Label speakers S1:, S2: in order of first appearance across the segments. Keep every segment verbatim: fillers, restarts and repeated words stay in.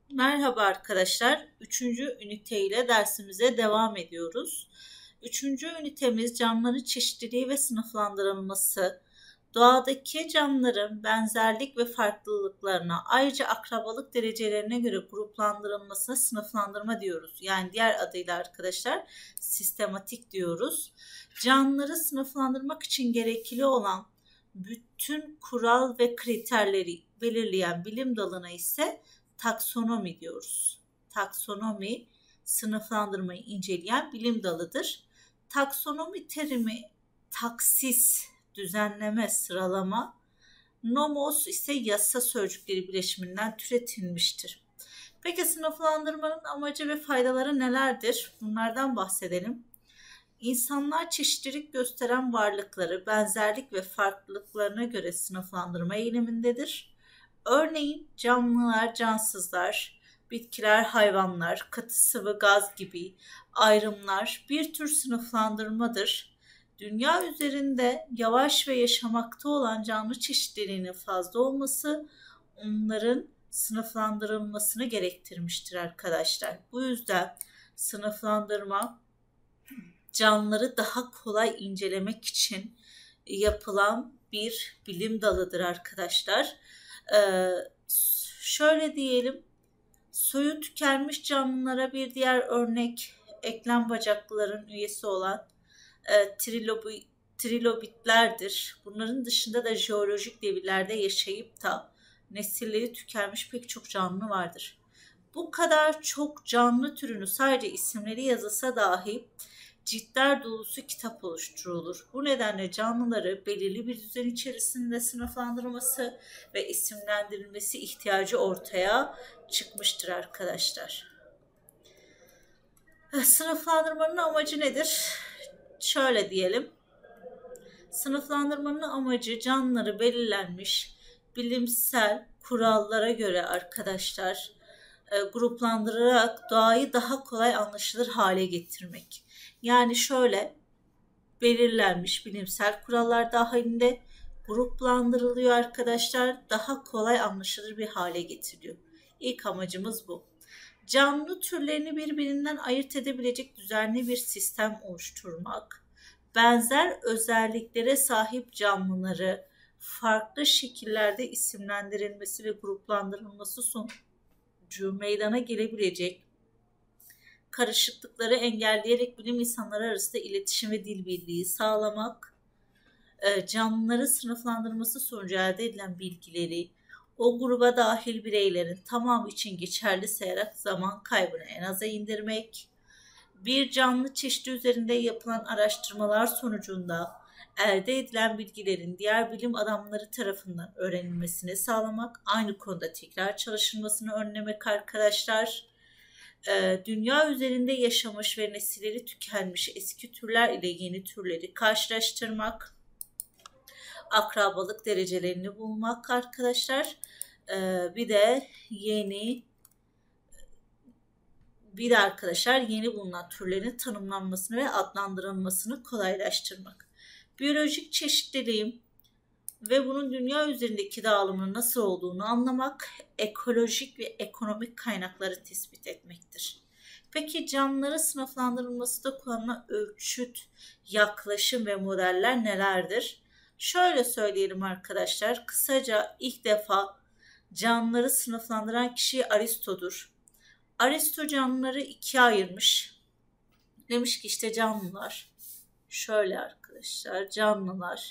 S1: Merhaba arkadaşlar. Üçüncü üniteyle dersimize devam ediyoruz. Üçüncü ünitemiz canlıların çeşitliliği ve sınıflandırılması. Doğadaki canlıların benzerlik ve farklılıklarına, ayrıca akrabalık derecelerine göre gruplandırılmasına sınıflandırma diyoruz. Yani diğer adıyla arkadaşlar sistematik diyoruz. Canlıları sınıflandırmak için gerekli olan bütün kural ve kriterleri belirleyen bilim dalına ise taksonomi diyoruz. Taksonomi sınıflandırmayı inceleyen bilim dalıdır. Taksonomi terimi taksis, düzenleme, sıralama, nomos ise yasa sözcükleri bileşiminden türetilmiştir. Peki sınıflandırmanın amacı ve faydaları nelerdir? Bunlardan bahsedelim. İnsanlar çeşitlilik gösteren varlıkları benzerlik ve farklılıklarına göre sınıflandırma eğilimindedir. Örneğin canlılar, cansızlar, bitkiler, hayvanlar, katı sıvı, gaz gibi ayrımlar bir tür sınıflandırmadır. Dünya üzerinde yavaş ve yaşamakta olan canlı çeşitliliğinin fazla olması onların sınıflandırılmasını gerektirmiştir arkadaşlar. Bu yüzden sınıflandırma canlıları daha kolay incelemek için yapılan bir bilim dalıdır arkadaşlar. Ee, şöyle diyelim, soyu tükenmiş canlılara bir diğer örnek eklem bacaklıların üyesi olan e, trilobi, trilobitlerdir. Bunların dışında da jeolojik devirlerde yaşayıp da nesilleri tükenmiş pek çok canlı vardır. Bu kadar çok canlı türünü sadece isimleri yazılsa dahi ciltler dolusu kitap oluşturulur. Bu nedenle canlıları belirli bir düzen içerisinde sınıflandırılması ve isimlendirilmesi ihtiyacı ortaya çıkmıştır arkadaşlar. Sınıflandırmanın amacı nedir? Şöyle diyelim. Sınıflandırmanın amacı canlıları belirlenmiş bilimsel kurallara göre arkadaşlar e, gruplandırarak doğayı daha kolay anlaşılır hale getirmek. Yani şöyle belirlenmiş bilimsel kurallar dahilinde gruplandırılıyor arkadaşlar. Daha kolay anlaşılır bir hale getiriliyor. İlk amacımız bu. Canlı türlerini birbirinden ayırt edebilecek düzenli bir sistem oluşturmak. Benzer özelliklere sahip canlıları farklı şekillerde isimlendirilmesi ve gruplandırılması sonucu meydana gelebilecek karışıklıkları engelleyerek bilim insanları arasında iletişim ve dil birliği sağlamak, canlıları sınıflandırması sonucu elde edilen bilgileri o gruba dahil bireylerin tamamı için geçerli sayarak zaman kaybını en aza indirmek, bir canlı çeşidi üzerinde yapılan araştırmalar sonucunda elde edilen bilgilerin diğer bilim adamları tarafından öğrenilmesini sağlamak, aynı konuda tekrar çalışılmasını önlemek arkadaşlar. Dünya üzerinde yaşamış ve nesilleri tükenmiş eski türler ile yeni türleri karşılaştırmak, akrabalık derecelerini bulmak arkadaşlar. Bir de yeni bir de arkadaşlar yeni bulunan türlerin tanımlanmasını ve adlandırılmasını kolaylaştırmak. Biyolojik çeşitliliğin ve bunun dünya üzerindeki dağılımının nasıl olduğunu anlamak, ekolojik ve ekonomik kaynakları tespit etmektir. Peki canlıların sınıflandırılmasında kullanılan ölçüt, yaklaşım ve modeller nelerdir? Şöyle söyleyelim arkadaşlar, kısaca ilk defa canlıları sınıflandıran kişi Aristo'dur. Aristo canlıları ikiye ayırmış. Demiş ki işte canlılar, şöyle arkadaşlar, canlılar,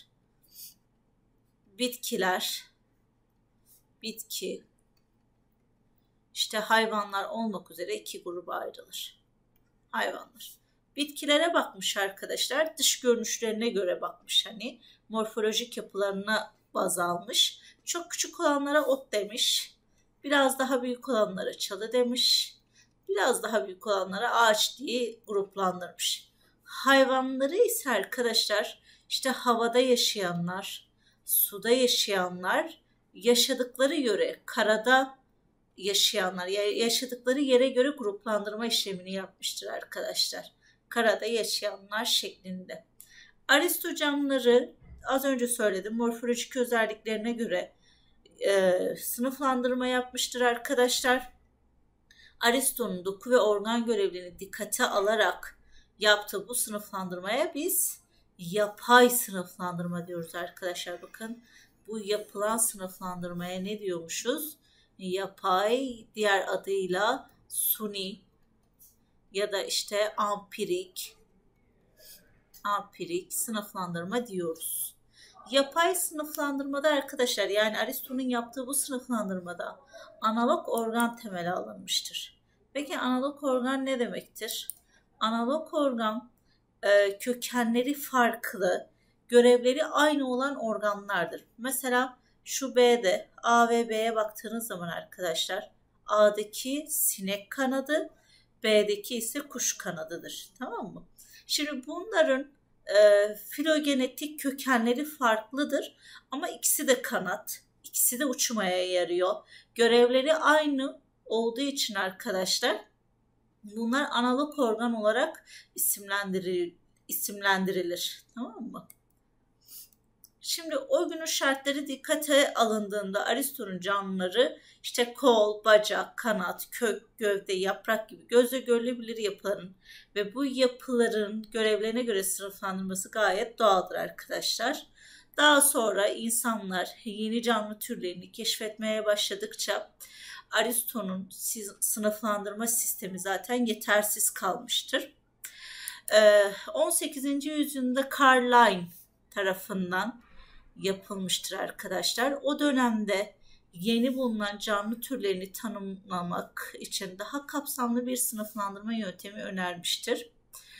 S1: bitkiler, bitki, işte hayvanlar olmak üzere iki gruba ayrılır. Hayvanlar. Bitkilere bakmış arkadaşlar, dış görünüşlerine göre bakmış, hani morfolojik yapılarına baz almış. Çok küçük olanlara ot demiş, biraz daha büyük olanlara çalı demiş, biraz daha büyük olanlara ağaç diye gruplandırmış. Hayvanları ise arkadaşlar işte havada yaşayanlar, suda yaşayanlar, yaşadıkları yöre, karada yaşayanlar, yaşadıkları yere göre gruplandırma işlemini yapmıştır arkadaşlar. Karada yaşayanlar şeklinde. Aristo canlıları az önce söyledim, morfolojik özelliklerine göre e, sınıflandırma yapmıştır arkadaşlar. Aristo'nun doku ve organ görevlerini dikkate alarak yaptığı bu sınıflandırmaya biz yapay sınıflandırma diyoruz arkadaşlar. Bakın bu yapılan sınıflandırmaya ne diyormuşuz? Yapay, diğer adıyla suni ya da işte ampirik, ampirik sınıflandırma diyoruz. Yapay sınıflandırmada arkadaşlar, yani Aristo'nun yaptığı bu sınıflandırmada analog organ temeli alınmıştır. Peki analog organ ne demektir? Analog organ e, kökenleri farklı, görevleri aynı olan organlardır. Mesela şu B'de A ve B'ye baktığınız zaman arkadaşlar, A'daki sinek kanadı, B'deki ise kuş kanadıdır. Tamam mı? Şimdi bunların e, filogenetik kökenleri farklıdır ama ikisi de kanat, ikisi de uçmaya yarıyor. Görevleri aynı olduğu için arkadaşlar bunlar analog organ olarak isimlendirilir. isimlendirilir. Tamam mı? Şimdi o günün şartları dikkate alındığında Aristo'nun canlıları işte kol, bacak, kanat, kök, gövde, yaprak gibi gözle görülebilir yapıların ve bu yapıların görevlerine göre sınıflandırması gayet doğaldır arkadaşlar. Daha sonra insanlar yeni canlı türlerini keşfetmeye başladıkça Aristo'nun sınıflandırma sistemi zaten yetersiz kalmıştır. on sekizinci yüzyılda Carl Linne tarafından yapılmıştır arkadaşlar. O dönemde yeni bulunan canlı türlerini tanımlamak için daha kapsamlı bir sınıflandırma yöntemi önermiştir.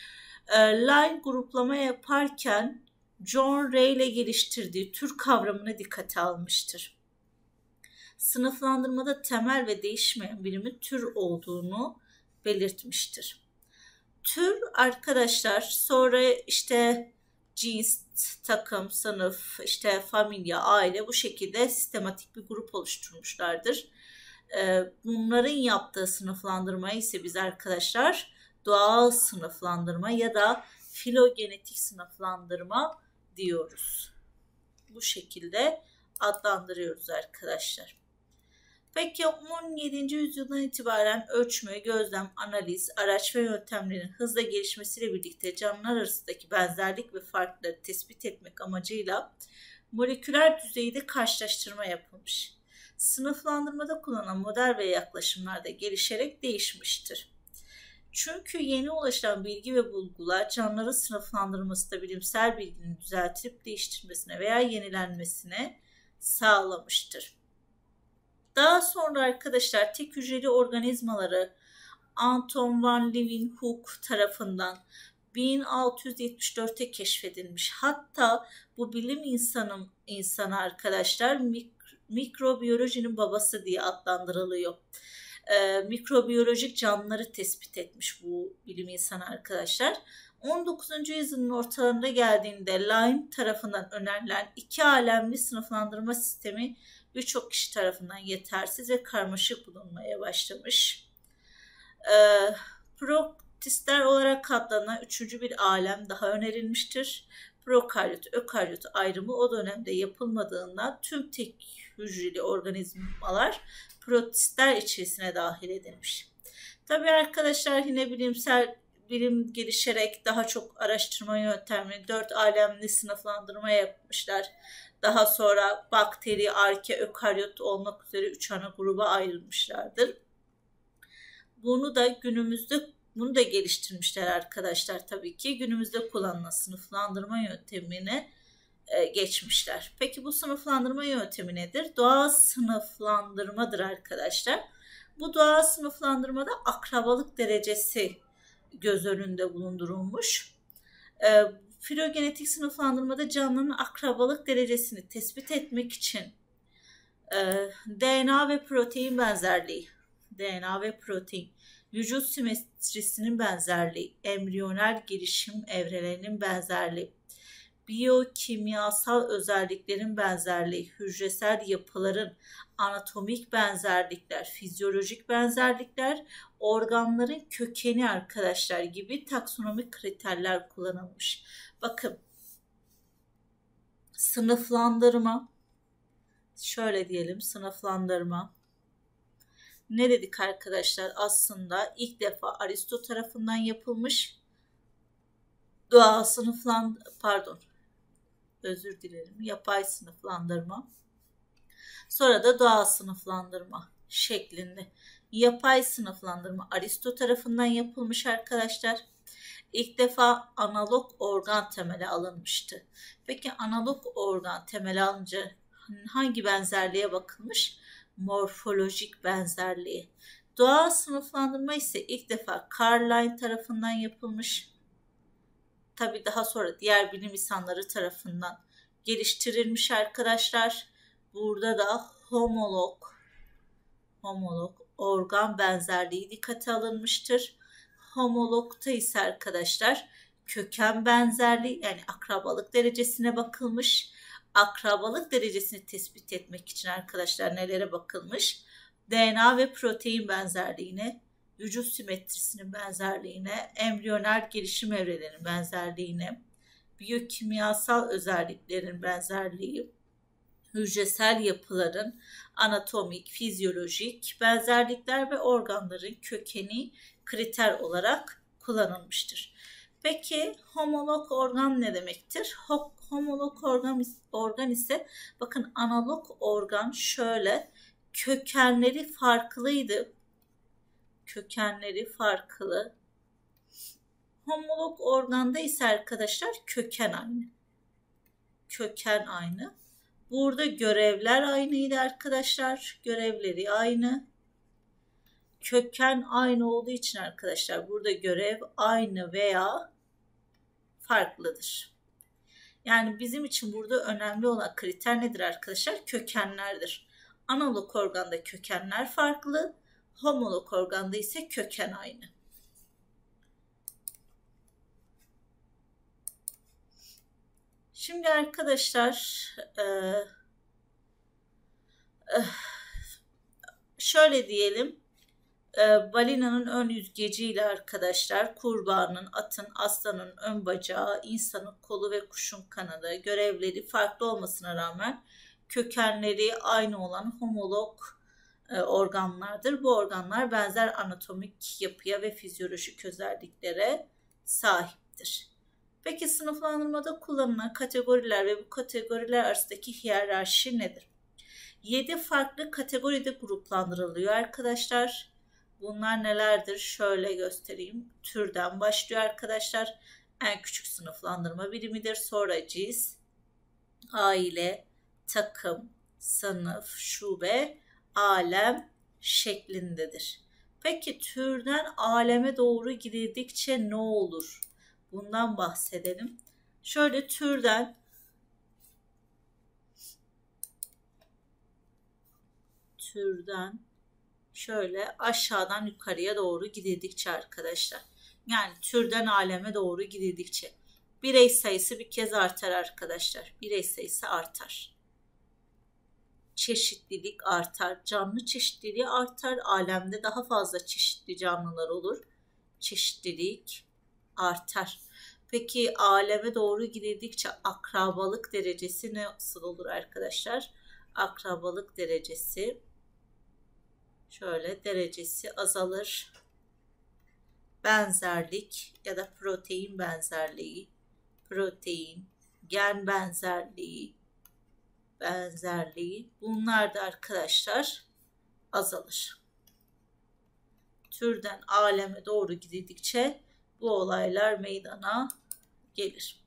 S1: Linne gruplama yaparken John Ray ile geliştirdiği tür kavramını dikkate almıştır. Sınıflandırmada temel ve değişmeyen birimin tür olduğunu belirtmiştir. Tür arkadaşlar sonra işte cins, takım, sınıf, işte familya, aile, bu şekilde sistematik bir grup oluşturmuşlardır. Bunların yaptığı sınıflandırma ise biz arkadaşlar doğal sınıflandırma ya da filogenetik sınıflandırma diyoruz. Bu şekilde adlandırıyoruz arkadaşlar. Peki on yedinci yüzyıldan itibaren ölçme, gözlem, analiz, araç ve yöntemlerin hızla gelişmesiyle birlikte canlılar arasındaki benzerlik ve farkları tespit etmek amacıyla moleküler düzeyde karşılaştırma yapılmış. Sınıflandırmada kullanılan model ve yaklaşımlar da gelişerek değişmiştir. Çünkü yeni ulaşılan bilgi ve bulgular canlıların sınıflandırmasında bilimsel bilginin düzeltilip değiştirmesine veya yenilenmesine sağlamıştır. Daha sonra arkadaşlar tek hücreli organizmaları Anton van Leeuwenhoek tarafından bin altı yüz yetmiş dörtte keşfedilmiş. Hatta bu bilim insanı, insanı arkadaşlar mik mikrobiyolojinin babası diye adlandırılıyor. Ee, mikrobiyolojik canlıları tespit etmiş bu bilim insanı arkadaşlar. on dokuzuncu yüzyılın ortalarında geldiğinde Linne tarafından önerilen iki alemli sınıflandırma sistemi birçok kişi tarafından yetersiz ve karmaşık bulunmaya başlamış. Ee, protistler olarak adlanan üçüncü bir alem daha önerilmiştir. Prokaryot, ökaryot ayrımı o dönemde yapılmadığından tüm tek hücreli organizmalar protistler içerisine dahil edilmiş. Tabii arkadaşlar yine bilimsel bilim gelişerek daha çok araştırma yöntemleri, dört alemli sınıflandırma yapmışlar. Daha sonra bakteri, arke, ökaryot olmak üzere üç ana gruba ayrılmışlardır. Bunu da günümüzde bunu da geliştirmişler arkadaşlar tabii ki. Günümüzde kullanılan sınıflandırma yöntemine e, geçmişler. Peki bu sınıflandırma yöntemi nedir? Doğal sınıflandırmadır arkadaşlar. Bu doğal sınıflandırmada akrabalık derecesi göz önünde bulundurulmuş. E, filogenetik sınıflandırmada canlının akrabalık derecesini tespit etmek için e, D N A ve protein benzerliği, D N A ve protein, vücut simetrisinin benzerliği, embriyonel gelişim evrelerinin benzerliği, biyokimyasal özelliklerin benzerliği, hücresel yapıların anatomik benzerlikler, fizyolojik benzerlikler, organların kökeni arkadaşlar gibi taksonomik kriterler kullanılmış. Bakın, sınıflandırma, şöyle diyelim, sınıflandırma ne dedik arkadaşlar? Aslında ilk defa Aristo tarafından yapılmış. Doğal sınıflan pardon özür dilerim yapay sınıflandırma. Sonra da doğal sınıflandırma şeklinde. Yapay sınıflandırma Aristo tarafından yapılmış arkadaşlar. İlk defa analog organ temeli alınmıştı. Peki analog organ temeli alınca hangi benzerliğe bakılmış? Morfolojik benzerliği. Doğal sınıflandırma ise ilk defa Carline tarafından yapılmış. Tabii daha sonra diğer bilim insanları tarafından geliştirilmiş arkadaşlar. Burada da homolog, homolog organ benzerliği dikkate alınmıştır. Homologta ise arkadaşlar köken benzerliği yani akrabalık derecesine bakılmış. Akrabalık derecesini tespit etmek için arkadaşlar nelere bakılmış? D N A ve protein benzerliğine, vücut simetrisinin benzerliğine, embriyonel gelişim evrelerinin benzerliğine, biyokimyasal özelliklerin benzerliği, hücresel yapıların anatomik, fizyolojik benzerlikler ve organların kökeni kriter olarak kullanılmıştır. Peki homolog organ ne demektir? Homolog organ, organ ise bakın analog organ şöyle kökenleri farklıydı. Kökenleri farklı. Homolog organda ise arkadaşlar köken aynı. Köken aynı. Burada görevler aynıydı arkadaşlar. Görevleri aynı. Köken aynı olduğu için arkadaşlar burada görev aynı veya farklıdır. Yani bizim için burada önemli olan kriter nedir arkadaşlar? Kökenlerdir. Analog organda kökenler farklı. Homolog organda ise köken aynı. Şimdi arkadaşlar e, e, şöyle diyelim. E, balinanın ön yüzgeciyle arkadaşlar kurbağanın, atın, aslanın ön bacağı, insanın kolu ve kuşun kanadı görevleri farklı olmasına rağmen kökenleri aynı olan homolog e, organlardır. Bu organlar benzer anatomik yapıya ve fizyolojik özelliklere sahiptir. Peki sınıflandırmada kullanılan kategoriler ve bu kategoriler arasındaki hiyerarşi nedir? yedi farklı kategoride gruplandırılıyor arkadaşlar. Bunlar nelerdir? Şöyle göstereyim. Türden başlıyor arkadaşlar. En küçük sınıflandırma birimidir. Sonra cins, aile, takım, sınıf, şube, alem şeklindedir. Peki türden aleme doğru gidildikçe ne olur? Bundan bahsedelim. Şöyle türden türden şöyle aşağıdan yukarıya doğru gidildikçe arkadaşlar. Yani türden aleme doğru gidildikçe birey sayısı bir kez artar arkadaşlar. Birey sayısı artar. Çeşitlilik artar. Canlı çeşitliliği artar. Alemde daha fazla çeşitli canlılar olur. Çeşitlilik artar. Peki aleme doğru gidildikçe akrabalık derecesi nasıl olur arkadaşlar? Akrabalık derecesi şöyle derecesi azalır. Benzerlik ya da protein benzerliği, protein, gen benzerliği, benzerliği bunlar da arkadaşlar azalır. Türden aleme doğru gidildikçe bu olaylar meydana gelir.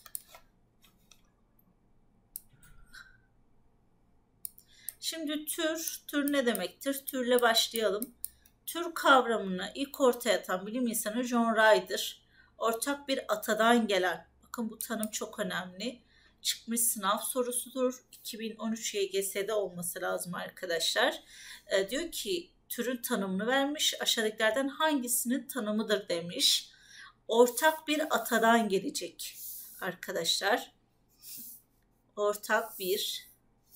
S1: Şimdi tür, tür ne demektir? Türle başlayalım. Tür kavramını ilk ortaya atan bilim insanı John Ryder. Ortak bir atadan gelen, bakın bu tanım çok önemli, çıkmış sınav sorusudur. iki bin on üç Y G S'de olması lazım arkadaşlar. E, diyor ki türün tanımını vermiş, aşağıdakilerden hangisinin tanımıdır demiş. Ortak bir atadan gelecek arkadaşlar. Ortak bir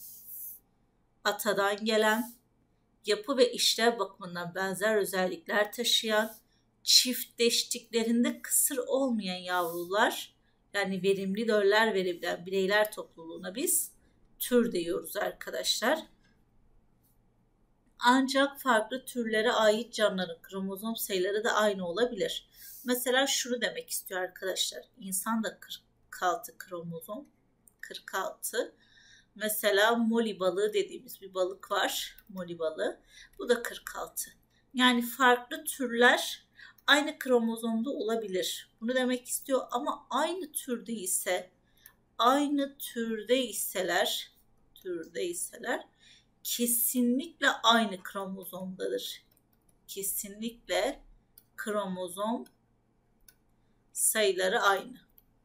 S1: atadan gelen, yapı ve işlev bakımından benzer özellikler taşıyan, çiftleştiklerinde kısır olmayan yavrular, yani verimli döller verebilen bireyler topluluğuna biz tür diyoruz arkadaşlar. Ancak farklı türlere ait canlıların kromozom sayıları da aynı olabilir. Mesela şunu demek istiyor arkadaşlar. İnsan da kırk altı kromozom. kırk altı. Mesela moli balığı dediğimiz bir balık var. Moli balığı. Bu da kırk altı. Yani farklı türler aynı kromozomda olabilir. Bunu demek istiyor ama aynı türde ise aynı türde iseler türde iseler kesinlikle aynı kromozomdadır. Kesinlikle kromozom sayıları aynı.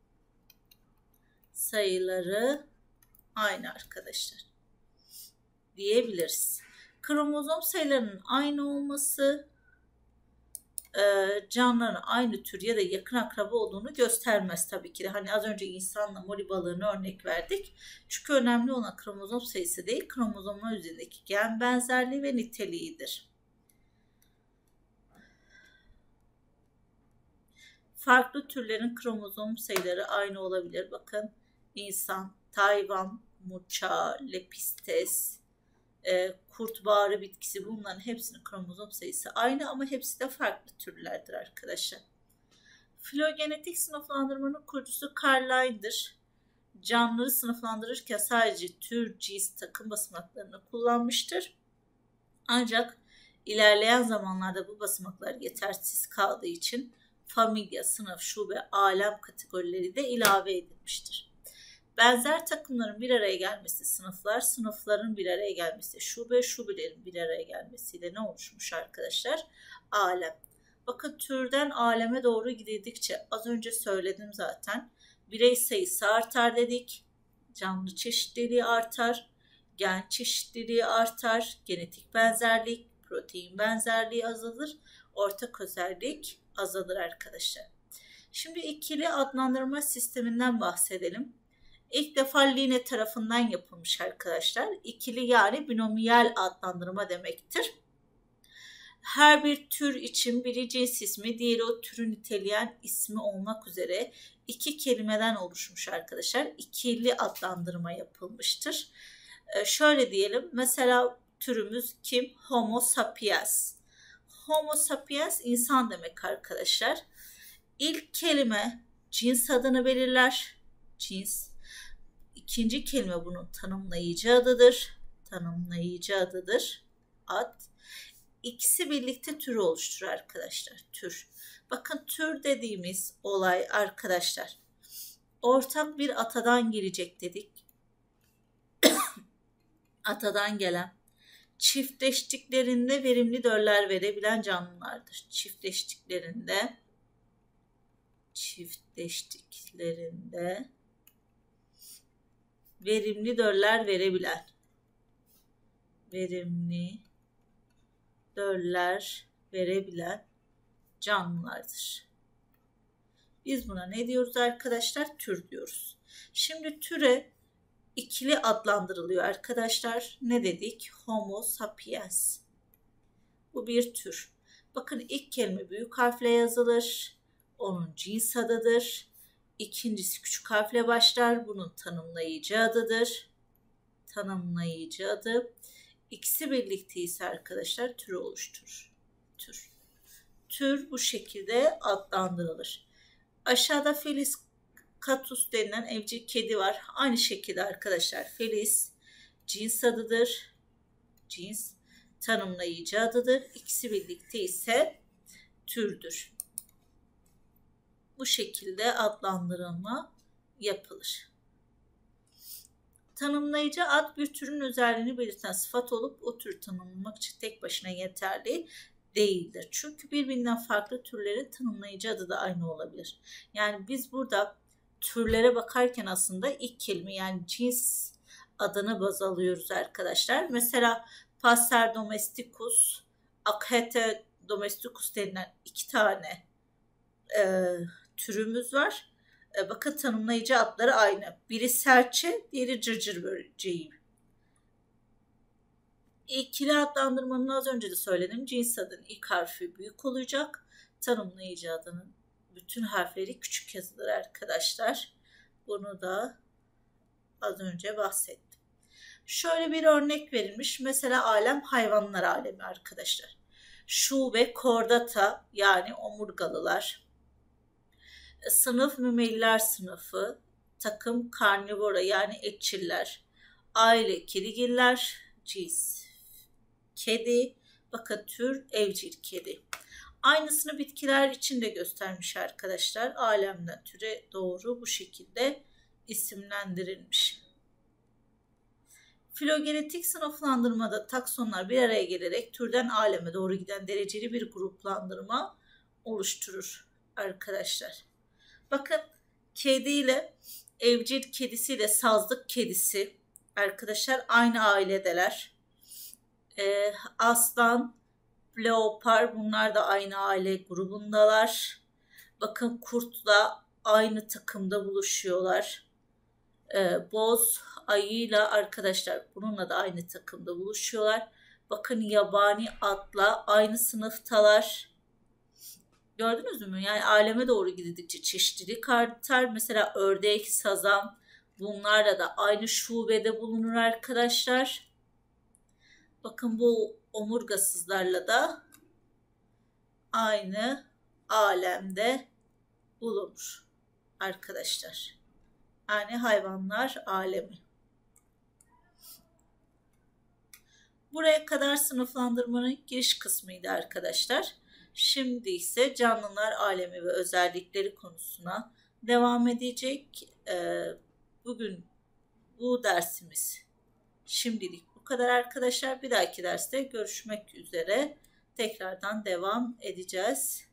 S1: Sayıları aynı arkadaşlar diyebiliriz. Kromozom sayılarının aynı olması canlıların aynı tür ya da yakın akraba olduğunu göstermez tabii ki de. Hani az önce insanla moli balığını örnek verdik. Çünkü önemli olan kromozom sayısı değil, kromozomlar üzerindeki gen benzerliği ve niteliğidir. Farklı türlerin kromozom sayıları aynı olabilir. Bakın insan, Tayvan, Muça, Lepistes, e, kurtbağrı bitkisi, bunların hepsinin kromozom sayısı aynı ama hepsi de farklı türlerdir arkadaşlar. Filogenetik sınıflandırmanın kurucusu Carline'dir. Canlıları sınıflandırırken sadece tür, cins, takım basamaklarını kullanmıştır. Ancak ilerleyen zamanlarda bu basamaklar yetersiz kaldığı için familya, sınıf, şube, alem kategorileri de ilave edilmiştir. Benzer takımların bir araya gelmesi sınıflar, sınıfların bir araya gelmesi şube, şubelerin bir araya gelmesiyle ne oluşmuş arkadaşlar? Alem. Bakın türden aleme doğru gidildikçe az önce söyledim zaten. Birey sayısı artar dedik. Canlı çeşitliliği artar. Gen çeşitliliği artar. Genetik benzerlik, protein benzerliği azalır. Ortak özellik azalır arkadaşlar. Şimdi ikili adlandırma sisteminden bahsedelim. İlk defa Linne tarafından yapılmış arkadaşlar. İkili yani binomiyal adlandırma demektir. Her bir tür için biri cins ismi, diğeri o türü niteleyen ismi olmak üzere iki kelimeden oluşmuş arkadaşlar. İkili adlandırma yapılmıştır. Ee, şöyle diyelim, mesela türümüz kim? Homo sapiens. Homo sapiens insan demek arkadaşlar. İlk kelime cins adını belirler. Cins. İkinci kelime bunun tanımlayıcı adıdır. Tanımlayıcı adıdır. Ad. İkisi birlikte türü oluşturur arkadaşlar. Tür. Bakın tür dediğimiz olay arkadaşlar. Ortak bir atadan gelecek dedik. Atadan gelen. Çiftleştiklerinde verimli döller verebilen canlılardır. Çiftleştiklerinde çiftleştiklerinde verimli döller verebilen verimli döller verebilen canlılardır. Biz buna ne diyoruz arkadaşlar? Tür diyoruz. Şimdi türe ikili adlandırılıyor arkadaşlar. Ne dedik? Homo sapiens. Bu bir tür. Bakın ilk kelime büyük harfle yazılır. Onun cins adıdır. İkincisi küçük harfle başlar. Bunun tanımlayıcı adıdır. Tanımlayıcı adı. İkisi birlikte ise arkadaşlar türü oluşturur. Tür. Tür bu şekilde adlandırılır. Aşağıda Felis catus denilen evcil kedi var. Aynı şekilde arkadaşlar Felis cins adıdır. Cins tanımlayıcı adıdır. İkisi birlikte ise türdür. Bu şekilde adlandırılma yapılır. Tanımlayıcı ad bir türün özelliğini belirten sıfat olup o türü tanımlamak için tek başına yeterli değildir. Çünkü birbirinden farklı türlerin tanımlayıcı adı da aynı olabilir. Yani biz burada türlere bakarken aslında ilk kelime yani cins adını baz alıyoruz arkadaşlar. Mesela Passer domesticus, Acete domesticus denilen iki tane e, türümüz var. E, bakın tanımlayıcı adları aynı. Biri serçe, diğeri cırcır böceği. İkili adlandırmanın az önce de söyledim. Cins adının ilk harfi büyük olacak. Tanımlayıcı adının bütün harfleri küçük yazılır arkadaşlar. Bunu da az önce bahsettim. Şöyle bir örnek verilmiş. Mesela alem hayvanlar alemi arkadaşlar. Şube kordata yani omurgalılar. Sınıf mümeliler sınıfı. Takım karnivora yani etçiller. Aile kedigiller. Cins kedi. Bakın tür evcil kedi. Aynısını bitkiler için de göstermiş arkadaşlar. Alemden türe doğru bu şekilde isimlendirilmiş. Filogenetik sınıflandırmada taksonlar bir araya gelerek türden aleme doğru giden dereceli bir gruplandırma oluşturur arkadaşlar. Bakın kediyle evcil kedisiyle sazlık kedisi arkadaşlar aynı ailedeler. Ee, aslan, leopar bunlar da aynı aile grubundalar. Bakın kurtla aynı takımda buluşuyorlar. Ee, boz ayıyla arkadaşlar bununla da aynı takımda buluşuyorlar. Bakın yabani atla aynı sınıftalar. Gördünüz mü? Yani aleme doğru gidildikçe çeşitlilik artar. Mesela ördek, sazan bunlarla da aynı şubede bulunur arkadaşlar. Bakın bu omurgasızlarla da aynı alemde bulunur arkadaşlar. Yani hayvanlar alemi. Buraya kadar sınıflandırmanın giriş kısmıydı arkadaşlar. Şimdi ise canlılar alemi ve özellikleri konusuna devam edecek. Bugün bu dersimiz şimdilik bu kadar arkadaşlar. Bir dahaki derste görüşmek üzere. Tekrardan devam edeceğiz.